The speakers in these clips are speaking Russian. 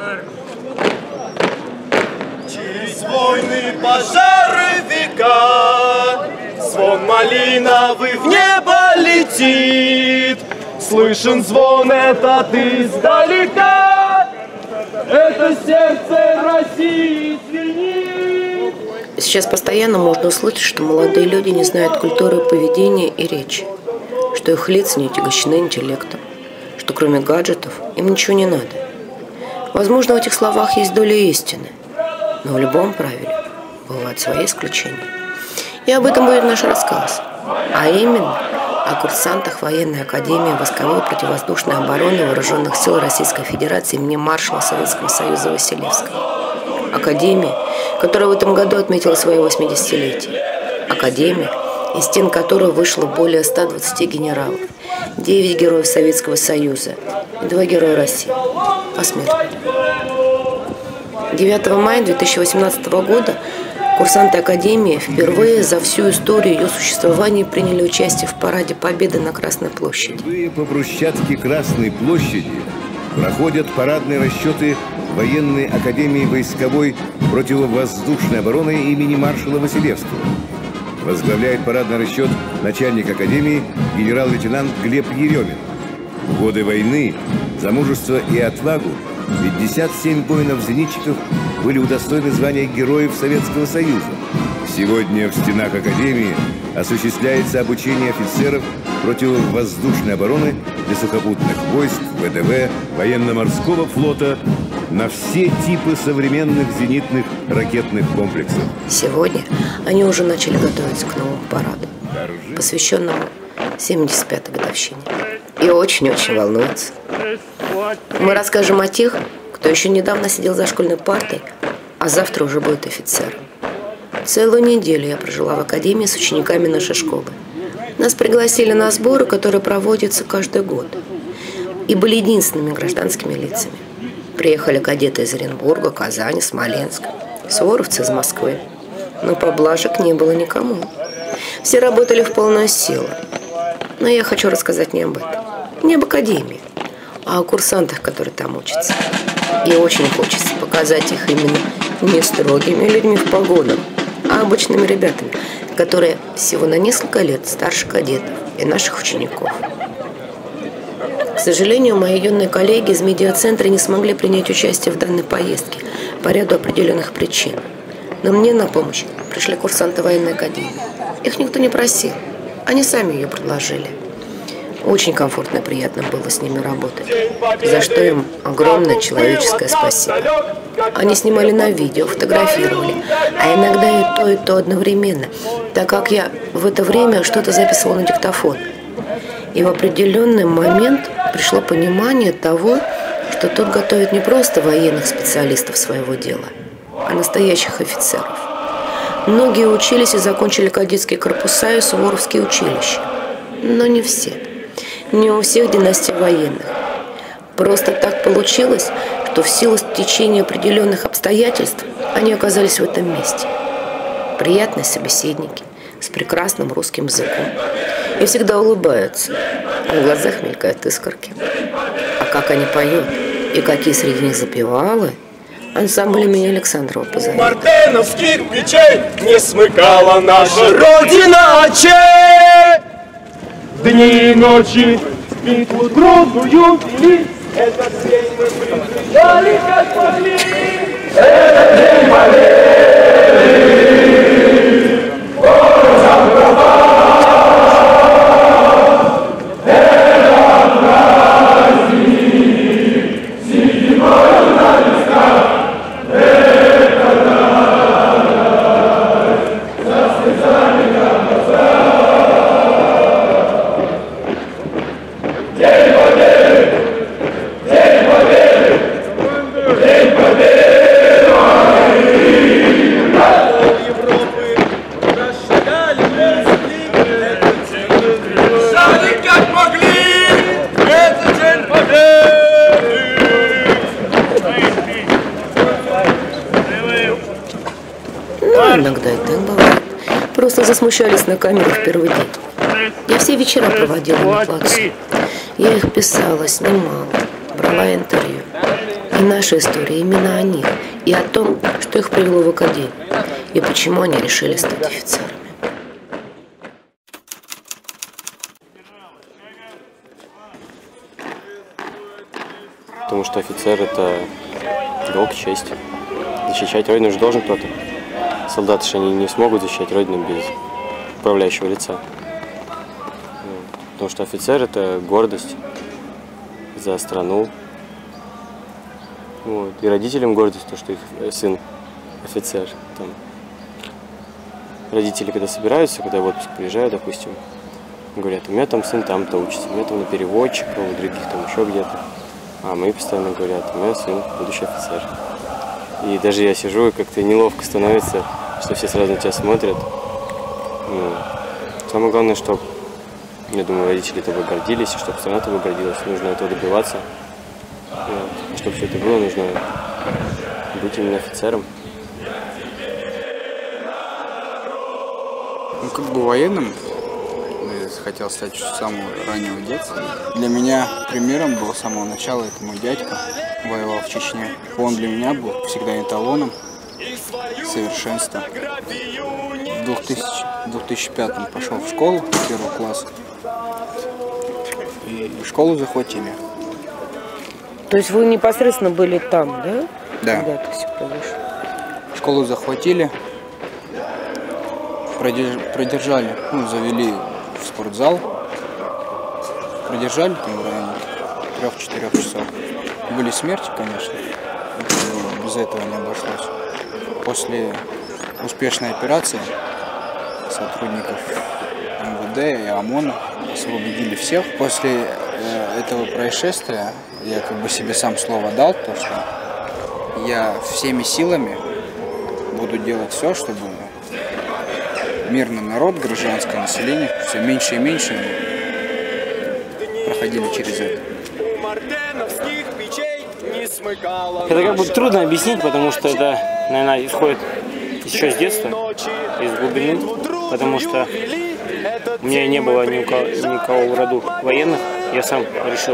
Через войны, пожары, века, звон малиновый в небо летит. Слышен звон этот издалека, это сердце России звенит. Сейчас постоянно можно услышать, что молодые люди не знают культуры поведения и речи, что их лица не отягощены интеллектом, что кроме гаджетов им ничего не надо. Возможно, в этих словах есть доля истины, но в любом правиле бывают свои исключения. И об этом будет наш рассказ, а именно о курсантах военной академии войсковой противовоздушной обороны Вооруженных сил Российской Федерации имени маршала Советского Союза Василевского. Академия, которая в этом году отметила свое 80-летие. Академия, из стен которой вышло более 120 генералов, 9 героев Советского Союза и 2 героя России посмертно. 9 мая 2018 года курсанты Академии впервые за всю историю ее существования приняли участие в параде Победы на Красной площади. Впервые по брусчатке Красной площади проходят парадные расчеты Военной академии войсковой противовоздушной обороны имени маршала Василевского. Возглавляет парадный расчет начальник академии генерал-лейтенант Глеб Еремин. В годы войны за мужество и отвагу 57 воинов-зенитчиков были удостоены звания Героев Советского Союза. Сегодня в стенах Академии осуществляется обучение офицеров противовоздушной обороны для сухопутных войск, ВДВ, военно-морского флота на все типы современных зенитных ракетных комплексов. Сегодня они уже начали готовиться к новому параду, посвященному 75-й годовщине. И очень-очень волнуются. Мы расскажем о тех, кто еще недавно сидел за школьной партой, а завтра уже будет офицером. Целую неделю я прожила в академии с учениками нашей школы. Нас пригласили на сборы, которые проводятся каждый год, и были единственными гражданскими лицами. Приехали кадеты из Оренбурга, Казани, Смоленска, суворовцы из Москвы. Но поблажек не было никому. Все работали в полную силу. Но я хочу рассказать не об этом, не об академии, а о курсантах, которые там учатся. И очень хочется показать их именно не строгими людьми в погонах, а обычными ребятами, которые всего на несколько лет старше кадетов и наших учеников. К сожалению, мои юные коллеги из медиацентра не смогли принять участие в данной поездке по ряду определенных причин. Но мне на помощь пришли курсанты военной академии. Их никто не просил, они сами ее предложили. Очень комфортно и приятно было с ними работать, за что им огромное человеческое спасибо. Они снимали на видео, фотографировали, а иногда и то одновременно, так как я в это время что-то записывала на диктофон. И в определенный момент пришло понимание того, что тут готовят не просто военных специалистов своего дела, а настоящих офицеров. Многие учились и закончили кадетские корпуса и суворовские училища, но не все. Не у всех династий военных. Просто так получилось, что в силу стечения определенных обстоятельств они оказались в этом месте. Приятные собеседники, с прекрасным русским языком. И всегда улыбаются, а в глазах мелькают искорки. А как они поют, и какие среди них запевалы, ансамбль имени Александрова позовет. Мартеновских печей не смыкала наша Родина очей. Дни и ночи битву трудную вели, этот день мы приближали, как могли. Этот день победы, городом права, это праздник, седьмой на висках, это радость, за слезами на глазах. День Победы! День Победы! День Победы! Европы расшагали шагали как могли! Это День Победы! Ну, иногда и так бывает. Просто засмущались на камеру в первый день. Я все вечера проводила на плацу. Я их писала, снимала, брала дала интервью. И наша история именно о них, и о том, что их привело в академию, и почему они решили стать офицерами. Потому что офицер – это долг, честь. Защищать родину же должен кто-то. Солдаты же они не смогут защищать родину без управляющего лица. Потому что офицер – это гордость за страну. Вот. И родителям гордость, то, что их сын офицер. Там. Родители, когда собираются, когда в отпуск приезжают, допустим, говорят, у меня там сын там-то учится, у меня там на переводчика, у других там еще где-то. А мои постоянно говорят, у меня сын будущий офицер. И даже я сижу, и как-то неловко становится, что все сразу на тебя смотрят. Ну, самое главное, чтобы, я думаю, родители тобой гордились, и чтобы страна тобой гордилась, нужно этого добиваться. Вот. Чтобы все это было, нужно быть именно офицером. Ну, как бы военным хотел стать с самого раннего детства. Для меня примером был с самого начала, это мой дядька, воевал в Чечне. Он для меня был всегда эталоном совершенства. В 2005 пошел в школу, первый класс, и школу захватили. То есть вы непосредственно были там, да? Да. Когда это все произошло? Школу захватили, продержали, ну, завели в спортзал, продержали там в районе 3-4 часов. Были смерти, конечно, без этого не обошлось. После успешной операции сотрудников МВД и ОМОНа освободили всех. После этого происшествия я как бы себе сам слово дал, то что я всеми силами буду делать все, чтобы мирный народ, гражданское население все меньше и меньше проходили через это. Это как бы трудно объяснить, потому что это, наверное, исходит еще с детства, из глубины, потому что у меня не было никого в роду военных, я сам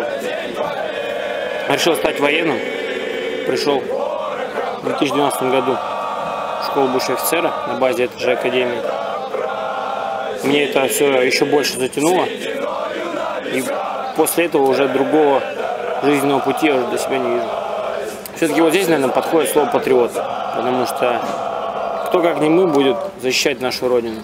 решил стать военным, пришел в 2012 году в школу будущего офицера на базе этой же академии. Мне это все еще больше затянуло, и после этого уже другого жизненного пути я уже для себя не вижу. Все-таки вот здесь, наверное, подходит слово «патриот», потому что кто, как не мы, будет защищать нашу Родину.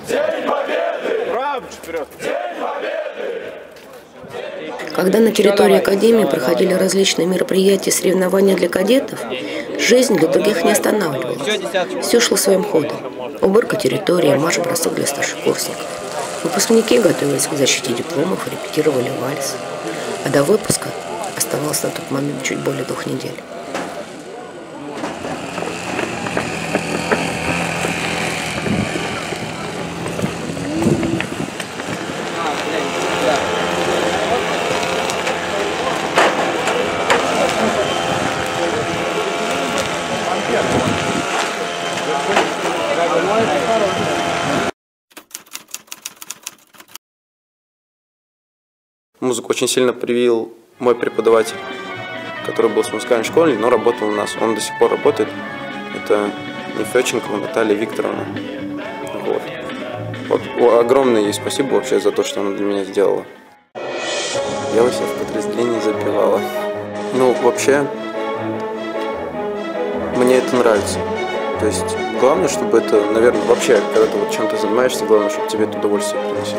Когда на территории академии проходили различные мероприятия и соревнования для кадетов, жизнь для других не останавливалась. Все шло своим ходом. Уборка территории, марш-бросок для старшекурсников. Выпускники готовились к защите дипломов, репетировали вальс. А до выпуска оставалось на тот момент чуть более 2 недель. Музыку очень сильно привил мой преподаватель, который был с музыкальной школой, но работал у нас. Он до сих пор работает. Это Нефёченкова Наталья Викторовна. Вот огромное ей спасибо вообще за то, что она для меня сделала. Я у себя в подразделении запевала. Ну, вообще, мне это нравится. То есть, главное, чтобы это, наверное, вообще, когда ты вот чем-то занимаешься, главное, чтобы тебе это удовольствие приносило.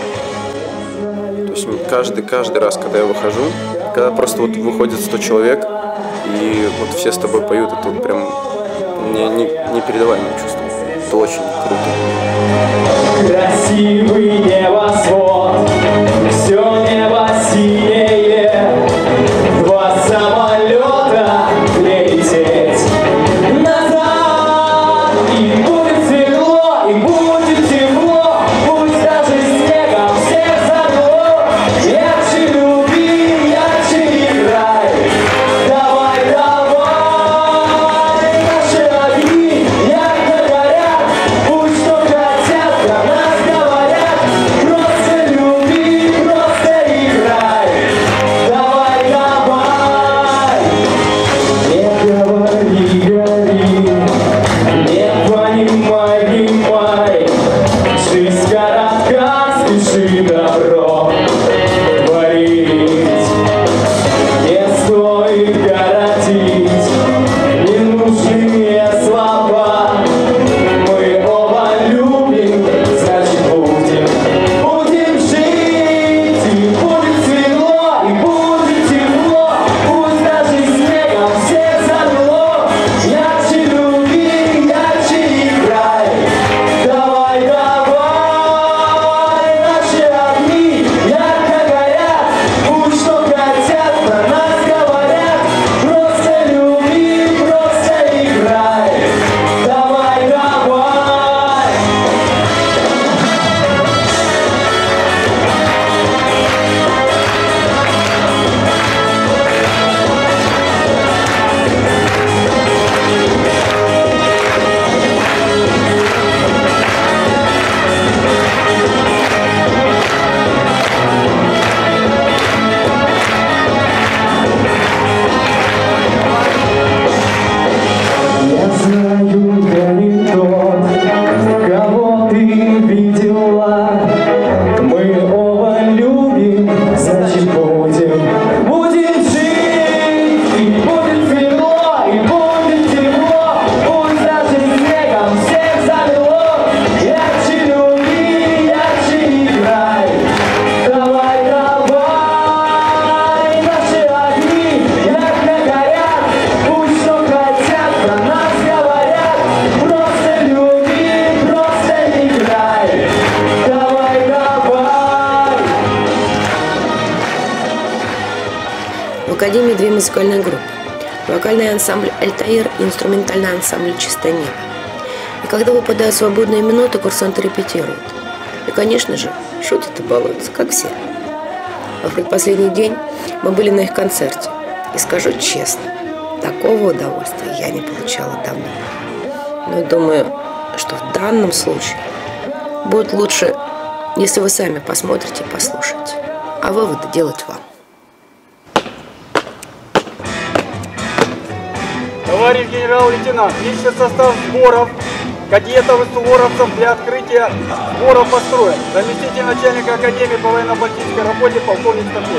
То есть каждый раз, когда я выхожу, когда просто вот выходит 100 человек, и вот все с тобой поют, это вот прям непередаваемое чувство. Это очень круто. Красивый небосвод, все небо синее, 2 самолета лететь назад, и будет светло, и будет тепло, пусть даже снегом всех загло. Ярче люби, ярче играй, давай, давай, наши огни ярко горят, пусть что хотят про нас говорят, просто люби, нами две музыкальные группы. Вокальный ансамбль «Альтаир» и инструментальный ансамбль «Чистое небо». И когда выпадают свободные минуты, курсанты репетируют. И, конечно же, шутят и балуются, как все. А в предпоследний день мы были на их концерте. И скажу честно, такого удовольствия я не получала давно. Но думаю, что в данном случае будет лучше, если вы сами посмотрите и послушаете. А выводы делать вам. Товарищ генерал-лейтенант, личный состав сборов кадетов и суворовцев для открытия сборов построен. Заместитель начальника Академии по военно-политической работе полковник такой.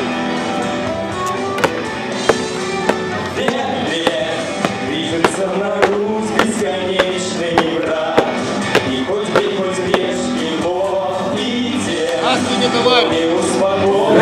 Движется на Русь бесконечный враг. И хоть бей, хоть режь его, и те, не успокоит.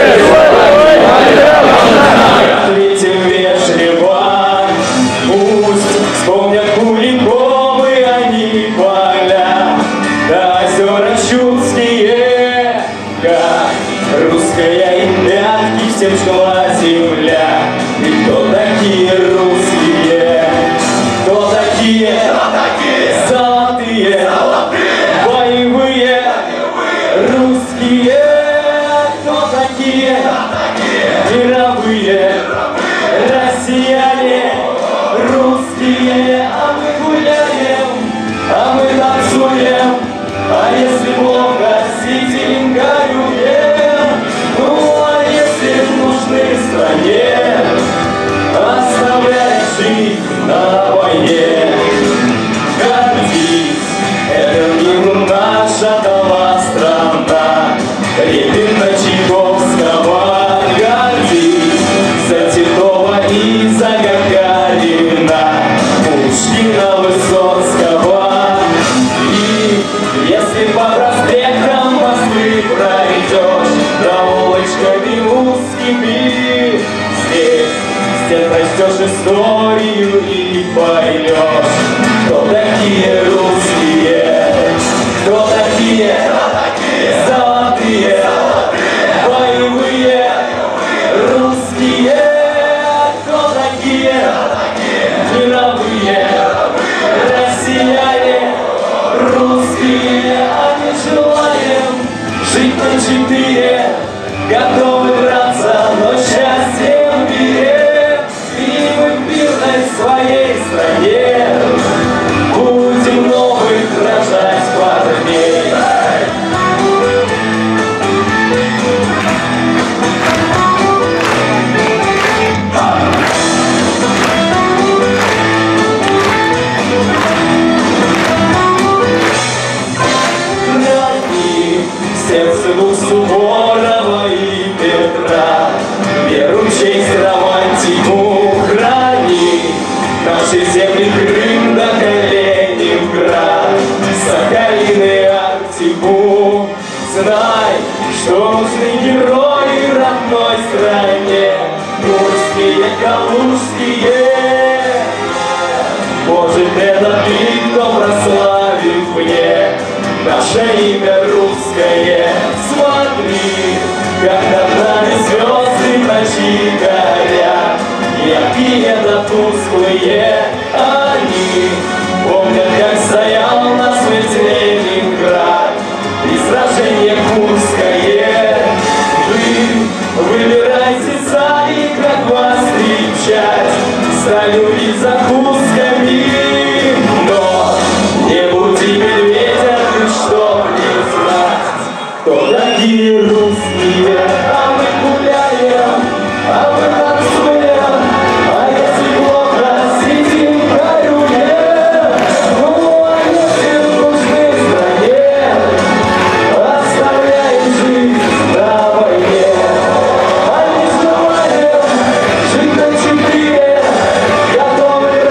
Ответим вежливо, пусть вспомнят Куликовы они поля, да озера чудские, как русская им пятки всем жгла земля. И кто такие русские? Кто такие? Золотые, боевые, русские. Кто такие? Мировые, россияне, русские. А мы гуляем, а мы танцуем, а если плохо, сидим, горюем. Ну а если в нужной стране, оставляй жить на войне. Гордись, это мир наша дала страна, Репина Чайковского. Гордись, за Титова и за Гагарина, Пушкина, Высоцкого. И если по проспектам Москвы пройдешь, да улочками узкими, здесь прочтешь историю и поймешь, кто такие русские, кто такие золотые, боевые, русские. Кто такие мировые, россияне, русские. А мы желаем жить на 4, готовы драться, но счастьем берем. И мы в мирной своей стране будем новых рожать парней. Сердце дух Суворова и Петра, веру, честь, романтику храни. Наши земли Крым до Калининград, Сахалины, Арктику. Знай, что нужны герои родной стране, Курские, Калужские. Может, это ты, кто прославив мне наше имя русское. Смотри, как над нами звезды в ночи горят, яркие да тусклые они. Помнят, как стоял на смерть Ленинград и сражение Курское. Вы выбирайте сами, как вас встречать, столю и закусками. Но не будьте медведя, чтоб не знать, кто такие русские. А мы гуляем, а мы танцуем, а если плохо, сидим, горюем. Ну а если в нужной стране, оставляем жизнь на войне. А не желаем жить на 4, готовы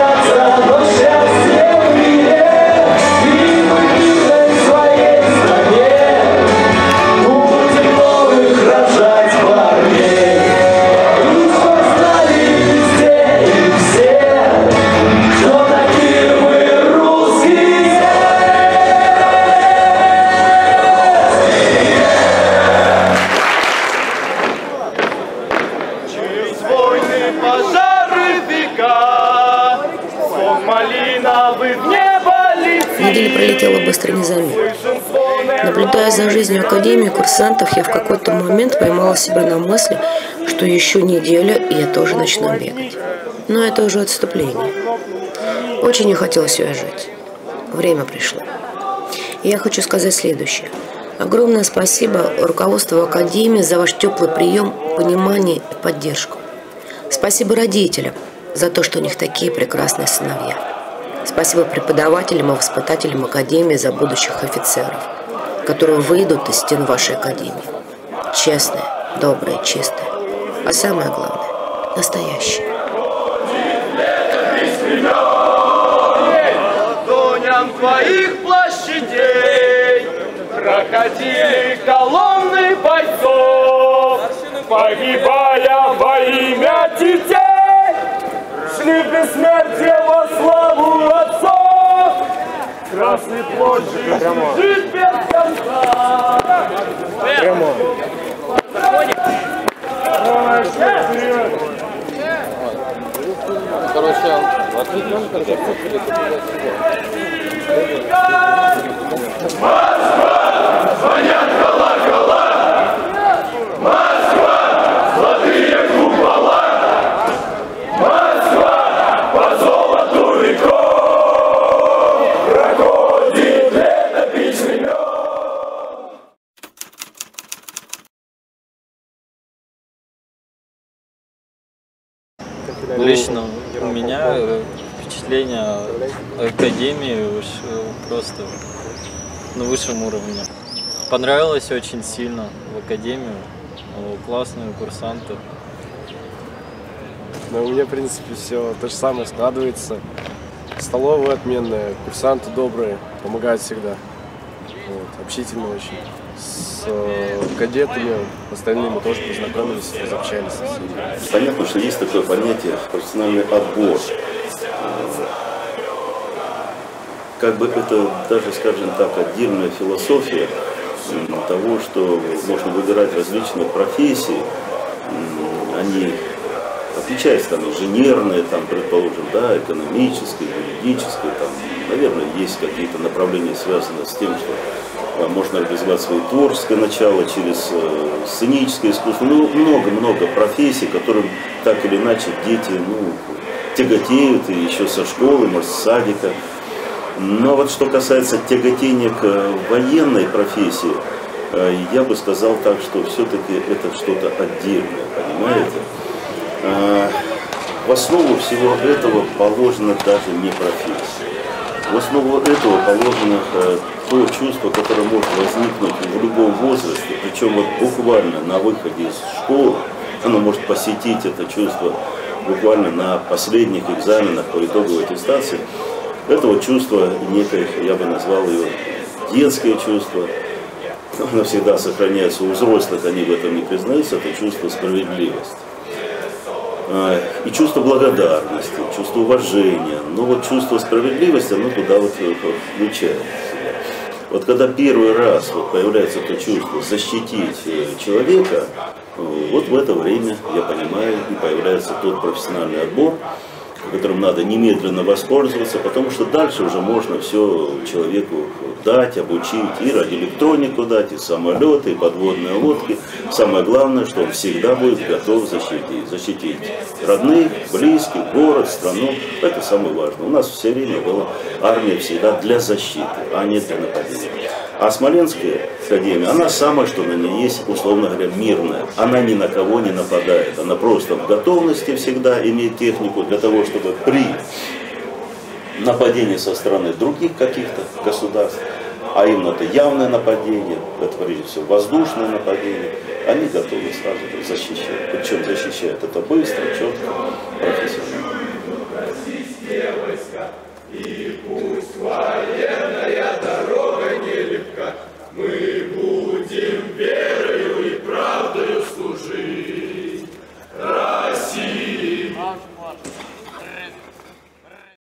деле пролетела быстро и незаметно. Наблюдая за жизнью академии курсантов, я в какой-то момент поймала себя на мысли, что еще неделя, и я тоже начну бегать. Но это уже отступление. Очень не хотелось уезжать. Время пришло. И я хочу сказать следующее. Огромное спасибо руководству Академии за ваш теплый прием, понимание и поддержку. Спасибо родителям за то, что у них такие прекрасные сыновья. Спасибо преподавателям и воспитателям Академии за будущих офицеров, которые выйдут из стен вашей Академии. Честные, добрые, чистые. А самое главное – настоящие. Ладоням твоих площадей проходили колонны бойцов, погибая во имя детей, шли бессмертие во славу отцов. Красной площади жить без конца. Москва, звонят колокола, Москва, золотые купола, Москва, по золоту веков проходит летопись времен. Лично у меня впечатление Академии уж просто на высшем уровне. Понравилось очень сильно в Академию, классные курсанты. Но у меня, в принципе, все то же самое складывается. Столовая отменная, курсанты добрые, помогают всегда. Вот, общительно очень. С кадетами, остальными тоже познакомились, разобщались со всеми. Понятно, что есть такое понятие профессиональный отбор. Как бы это даже, скажем так, отдельная философия того, что можно выбирать различные профессии. Они отличаются, там, инженерные, там, предположим, да, экономические, юридические, там, наверное, есть какие-то направления, связанные с тем, что можно реализовать свое творческое начало через сценическое искусство. Ну, много-много профессий, которым так или иначе дети тяготеют, и еще со школы, может, с садика. Но вот что касается тяготения к военной профессии, я бы сказал так, что все-таки это что-то отдельное, понимаете? В основу всего этого положено даже не профессия. В основу этого положено то чувство, которое может возникнуть в любом возрасте, причем вот буквально на выходе из школы, оно может посетить это чувство буквально на последних экзаменах по итоговой аттестации. Это вот чувство некое, я бы назвал его детское чувство, оно всегда сохраняется у взрослых, они в этом не признаются, это чувство справедливости. И чувство благодарности, чувство уважения, но вот чувство справедливости, оно туда вот включается. Вот когда первый раз вот появляется это чувство защитить человека, вот в это время, я понимаю, и появляется тот профессиональный отбор, которым надо немедленно воспользоваться, потому что дальше уже можно все человеку дать, обучить, и радиоэлектронику дать, и самолеты, и подводные лодки. Самое главное, что он всегда будет готов защитить родных, близких, город, страну. Это самое важное. У нас все время была армия всегда для защиты, а не для нападения. А Смоленская академия, она самая, что на ней есть, условно говоря, мирная. Она ни на кого не нападает. Она просто в готовности всегда имеет технику для того, чтобы при нападении со стороны других каких-то государств, а именно это явное нападение, это прежде всего воздушное нападение, они готовы сразу защищать. Причем защищают это быстро, четко,